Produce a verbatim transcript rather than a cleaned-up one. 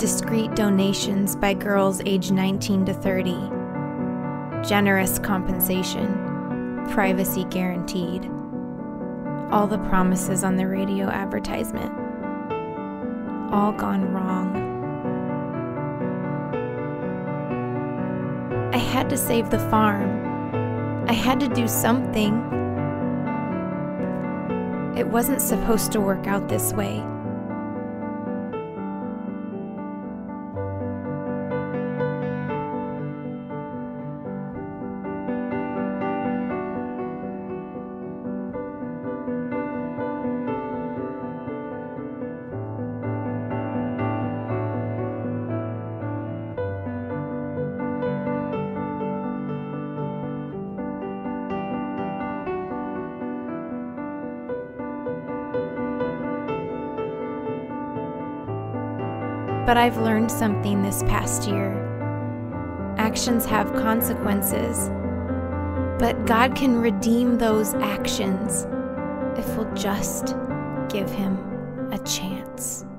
discreet donations by girls aged nineteen to thirty, generous compensation, privacy guaranteed, all the promises on the radio advertisement, all gone wrong. I had to save the farm. I had to do something. It wasn't supposed to work out this way. But I've learned something this past year. Actions have consequences, but God can redeem those actions if we'll just give Him a chance.